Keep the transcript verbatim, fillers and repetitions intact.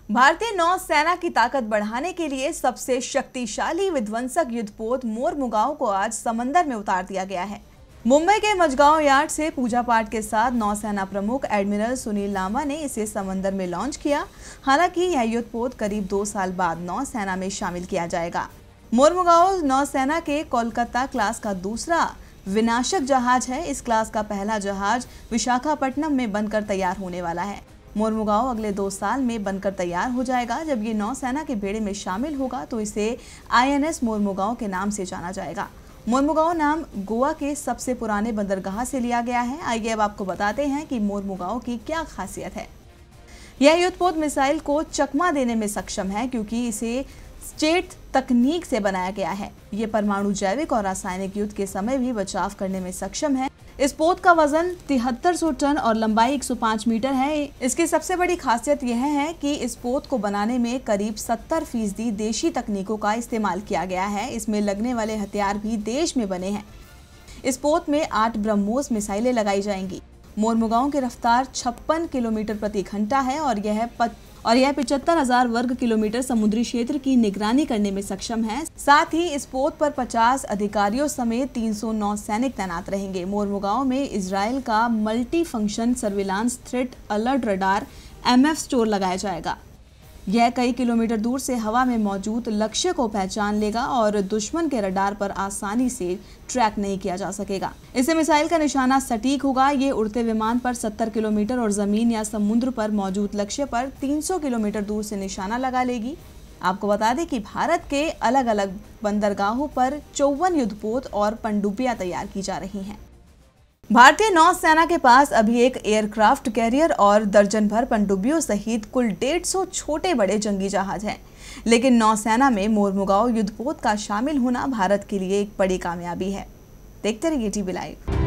भारतीय नौसेना की ताकत बढ़ाने के लिए सबसे शक्तिशाली विध्वंसक युद्धपोत मोरमुगाओ को आज समंदर में उतार दिया गया है। मुंबई के मझगांव यार्ड से पूजा पाठ के साथ नौसेना प्रमुख एडमिरल सुनील लांबा ने इसे समंदर में लॉन्च किया। हालांकि यह युद्धपोत करीब दो साल बाद नौसेना में शामिल किया जाएगा। मोरमुगाओ नौसेना के कोलकाता क्लास का दूसरा विनाशक जहाज है। इस क्लास का पहला जहाज विशाखापट्टनम में बनकर तैयार होने वाला है। मोरमुगाओ अगले दो साल में बनकर तैयार हो जाएगा। जब ये नौसेना के बेड़े में शामिल होगा तो इसे आई एन एस मोरमुगाओ के नाम से जाना जाएगा। मोरमुगाओ नाम गोवा के सबसे पुराने बंदरगाह से लिया गया है। आइए अब आपको बताते हैं कि मोरमुगाओ की क्या खासियत है। यह युद्धपोत मिसाइल को चकमा देने में सक्षम है क्योंकि इसे स्टेट तकनीक से बनाया गया है। ये परमाणु, जैविक और रासायनिक युद्ध के समय भी बचाव करने में सक्षम है। इस पोत का वजन तिहत्तर सौ टन और लंबाई एक सौ पाँच मीटर है। इसकी सबसे बड़ी खासियत यह है कि इस पोत को बनाने में करीब सत्तर फीसदी देशी तकनीकों का इस्तेमाल किया गया है। इसमें लगने वाले हथियार भी देश में बने हैं। इस पोत में आठ ब्रह्मोस मिसाइलें लगाई जाएंगी। मोरमुगाओ की रफ्तार छप्पन किलोमीटर प्रति घंटा है और यह पच... और यह पिचहत्तर हजार वर्ग किलोमीटर समुद्री क्षेत्र की निगरानी करने में सक्षम है। साथ ही इस पोत पर पचास अधिकारियों समेत तीन सौ नौ सैनिक तैनात रहेंगे। मोरमुगाओ में इजराइल का multi function surveillance threat alert radar M F STAR लगाया जाएगा। यह कई किलोमीटर दूर से हवा में मौजूद लक्ष्य को पहचान लेगा और दुश्मन के रडार पर आसानी से ट्रैक नहीं किया जा सकेगा। इससे मिसाइल का निशाना सटीक होगा। ये उड़ते विमान पर सत्तर किलोमीटर और जमीन या समुद्र पर मौजूद लक्ष्य पर तीन सौ किलोमीटर दूर से निशाना लगा लेगी। आपको बता दें कि भारत के अलग अलग बंदरगाहों पर चौवन युद्धपोत और पनडुब्बियां तैयार की जा रही हैं। भारतीय नौसेना के पास अभी एक एयरक्राफ्ट कैरियर और दर्जन भर पनडुब्बियों सहित कुल डेढ़ सौ छोटे बड़े जंगी जहाज हैं। लेकिन नौसेना में मोरमुगाओ युद्धपोत का शामिल होना भारत के लिए एक बड़ी कामयाबी है। देखते रहिए टीवी लाइव।